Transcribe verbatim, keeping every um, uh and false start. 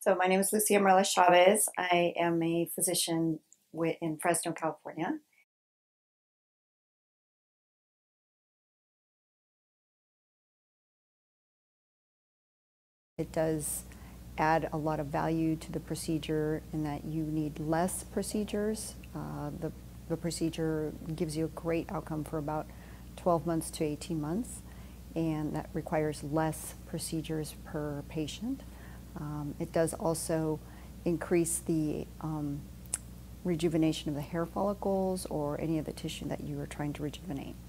So my name is Lucia Chavez. I am a physician wi- in Fresno, California. It does add a lot of value to the procedure in that you need less procedures. Uh, the, the procedure gives you a great outcome for about twelve months to eighteen months, and that requires less procedures per patient. Um, it does also increase the um, rejuvenation of the hair follicles or any of the tissue that you are trying to rejuvenate.